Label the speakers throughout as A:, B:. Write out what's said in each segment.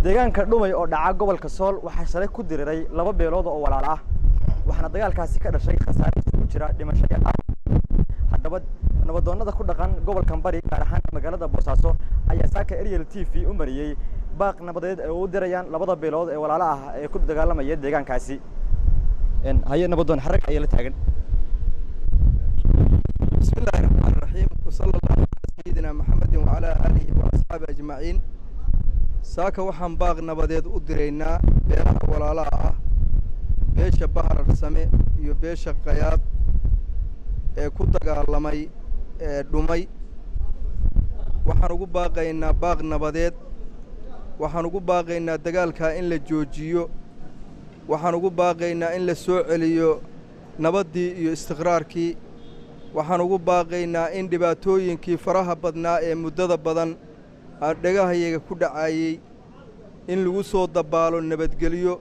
A: deegaanka dhumay oo dhaca gobolka Sool waxa shalay ku diriray laba beelood oo walaal ah waxaana dagaalkaasi ka dhashay khasaare isugu jira dhimasho iyo dhaawac haddaba nabadoonnada ku dhaqan gobolkan bari gaar ahaan magaalada Boosaaso ayaa saaka Ariel TV u mariyay baaq nabadeed oo u dirayaan labada beelood ee walaal ah ee ku dagaalamaya deegaankaasi haye nabadoon xarag ay la taagan
B: bismillahir rahmanir rahiim sallallahu alayhi sayyidina muhammadin wa ala alihi wa ashabihi ajma'in saaka waxaan baaq nabadeed u diraynaa beelaha walaalaha ah beesha bahar same iyo beesha qayaad ee ku dagaalamay ee dhumay waxaan ugu baaqaynaa baaq nabadeed waxaan ugu baaqaynaa dagaalka in la joojiyo waxaan ugu baaqaynaa in la soo celiyo nabadii iyo istiqraarkii waxaan ugu baaqaynaa in dhibaatooyinkii faraha badnaa ee muddada badan aan dhagahayaga ku dhacayay in lagu soo dabaalo nabadgeliyo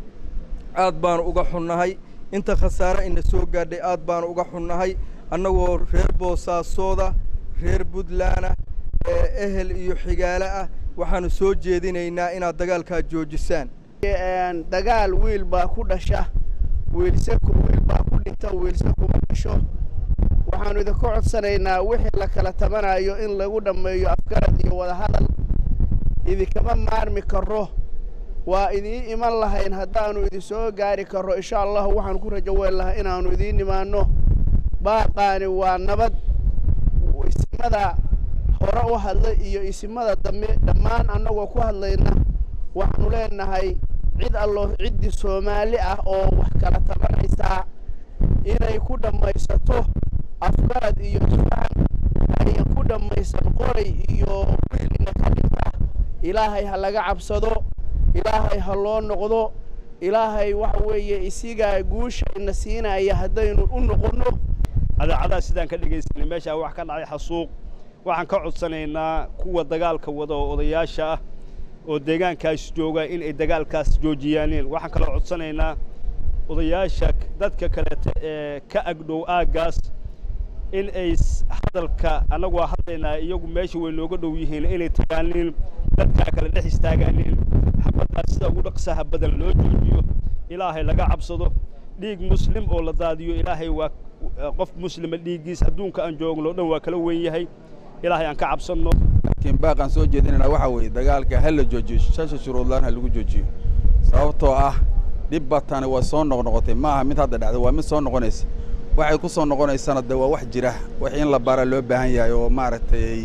B: aad baan uga xunnahay inta khasaare ina soo gaadhay aad baan uga xunnahay annagoo reer Boosaasoda reer Puntland ee ehel iyo xigaale ah waxaanu soo jeedinaynaa inaad dagaalka joojisaan
C: dagaal wiil baa ku dhasha wiil baa ku dhinta wiilse kuma dhasho waxaanu idin ka codsanaynaa wixii la kala tabanayo in lagu dhameeyo afgarad iyo wada hadal idinkama maarmi karo waa idin iman lahayn haddaanu idin soo gaari karo insha Allah waxaan ku rajo weelahay inaanu idin imaano baaqaani waa nabad isimada hore u hadlay iyo isimada dambe dhammaan annagoo ku hadlayna waxaanu leenahay cid Soomaali ah oo wax kala tabanaysa inay ku dhamaysato afgarad iyo isfaham ay ku dhamaysan qoray iyo wiilna ka dhinta ilaahay ha laga cabsado ilaahay ha loo noqdo ilaahay waxa weeye isiga guusha ina siinaya hadaynu u noqono
D: adaacada sidaan ka dhigaysanay meesha wax ka dhacay xasuuq waxaan ka codsanaynaa kuwa dagaalka wada oo odayaasha ah oo deegaankaas jooga in ay dagaalkaas joojiyaan waxaan kala codsanaynaa odayaasha dadka kale ee ka agdhow aagaas in ay hadalka anagu hadlaynaa iyagu meesha way nooga dhow yihiin inay tagaaneen dadka kale dhex istaagaaneen xabadaas sida ugu dhaqsaha badan loo joojiyo ilaahay laga cabsado dhiig muslim oo la daadiyo ilaahay waa qof muslim dhiigiis adduunka aan joogno dhan waa kala weyn yahay ilaahay aan ka cabsano
E: laakiin baaqan soo jeedinayna waxa weeye dagaalka hal la joojiyo shasha shuruudlaan hal lagu joojiyo sababtoo ah dib batana waa soo noqnoqotay maaha mid hadda dhacday waa mid soo noqonaysa waxay ku soo noqonaysana waa wax jira wax in la baara loo baahan yahay oo maaragtay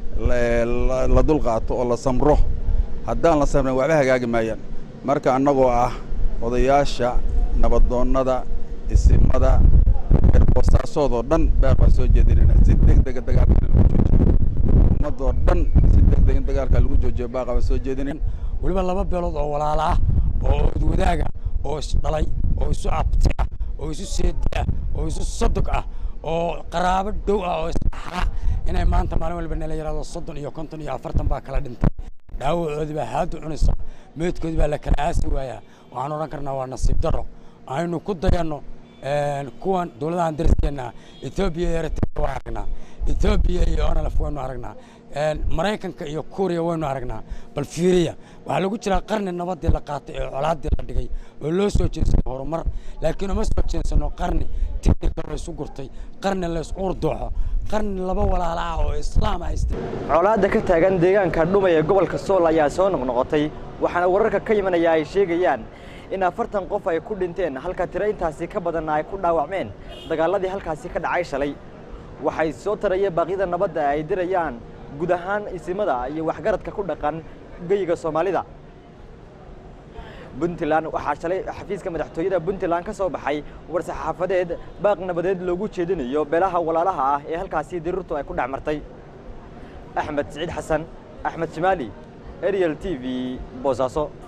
E: la dul qaato oo la samro haddaan la samrin waxba hagaagi maayaan marka annagoo ah odayaasha nabadoonnada isimada reer Boosaasoodoo dhan baaqan soo jeedinayna si degdeg dagaalka lagu joojiyo ummadoo dhan si degdeg dagaalka lagu joojiyo baaqan soo jeedinayna
F: waliba laba beelood oo walaal ah oo wadaaga oo isdhalay oo isu abti ah oo isu seedaa oo isu sadq ah oo qaraabo dhow ah oo isxaa inay maanta maalin walba nala yiraahdo 30 iyo 50 iyo 40 baa kala dhintay dhaawacoodi baa haad u cunaysa meedkoodi baa la kala aasi waaya waxaan oran karnaa waa nasiib daro aynu ku dayano kuwan dawladahan dariskeena Ethiopia iyo Eritrea waa aragnaa Ethiopia iyo Onalaf waynu aragnaa Mareykanka iyo Korea waynu aragnaa bal fiiriya waxa lagu jira qarni nabadii la qaatay ee colaadii la dhigay oo loo soo jeedsay horumar laakiin uma soo jeedsano qarni technical la isu gurtay qarni la isku urdooxo qarni laba walaal ah oo islaam ah
A: colaadda ka taagan deegaanka dhumay ee gobolka Sool ayaa soo noqnoqotay waxaana wararka ka yimaanaya ay sheegayaan in 40 qof ay ku dhinteen halka tiro intaasi ka badan ay ku dhaawacmeen dagaaladii halkaasi ka dhacay shalay waxay soo tarayeen baaqyada nabadda ay dirayaan guud ahaan isimada iyo waxgaradka ku dhaqan geyga Soomaalida Puntland waxa shalay xafiiska madaxtooyada Puntland ka soo baxay war-saxaafadeed baaq nabadeed loogu jeedinayo beelaha walaalaha ah ee halkaasi dirirtu ay ku dhacmartay Axmed Saciid Xasan Axmed Shimaali Ariel TV Boosaaso